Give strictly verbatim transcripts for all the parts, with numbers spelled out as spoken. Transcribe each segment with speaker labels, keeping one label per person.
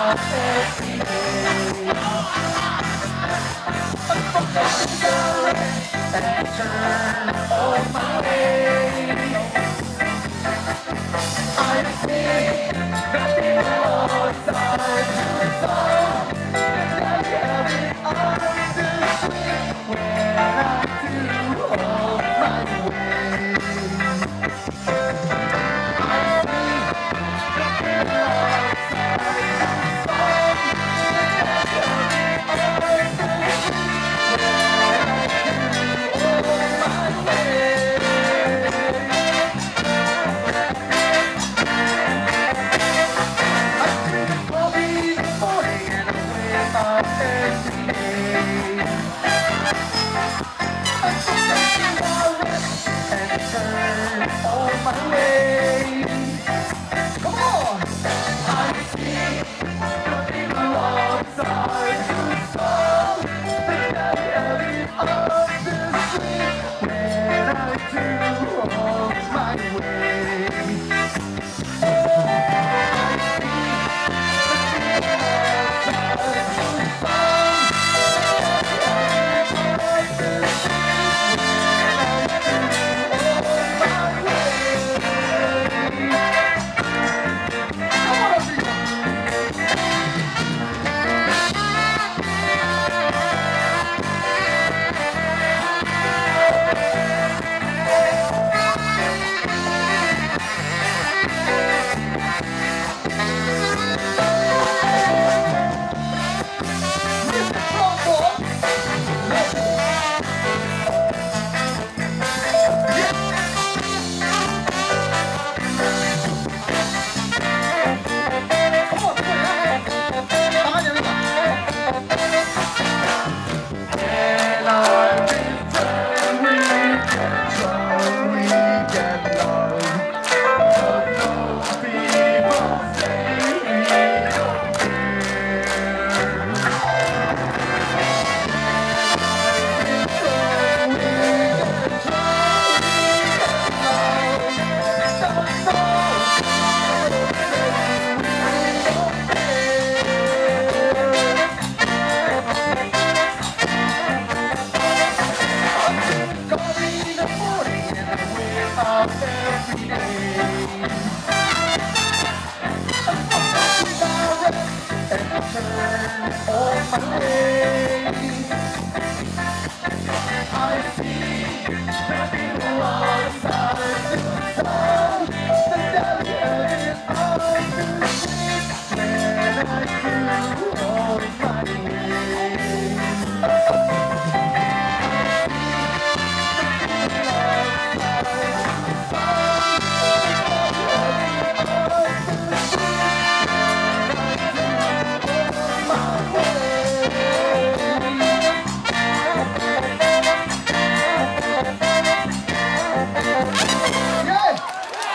Speaker 1: out every day. I smoke a cigarette and turn on my way. I see nothing outside the sun, and I have it on the street when I do all my way. I see nothing outside the sun, and I have it on the street when I do all my way.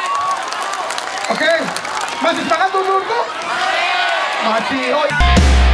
Speaker 2: Masih semangat tuh, Masih, oh